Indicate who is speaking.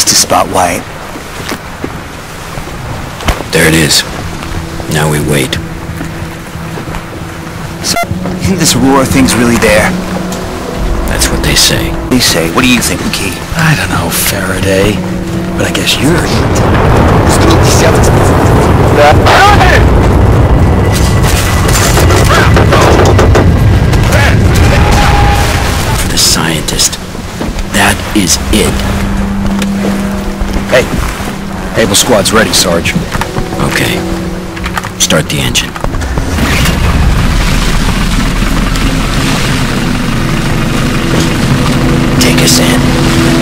Speaker 1: Just to spot White.
Speaker 2: There it is. Now we wait.
Speaker 1: So, you think this Aurora thing's really there?
Speaker 2: That's what they say.
Speaker 1: They say. What do you think, McKee?
Speaker 3: I don't know, Faraday. But I guess you're...
Speaker 2: For the scientist, that is it.
Speaker 3: Hey. Able Squad's ready, Sarge.
Speaker 2: Okay. Start the engine. Take us in.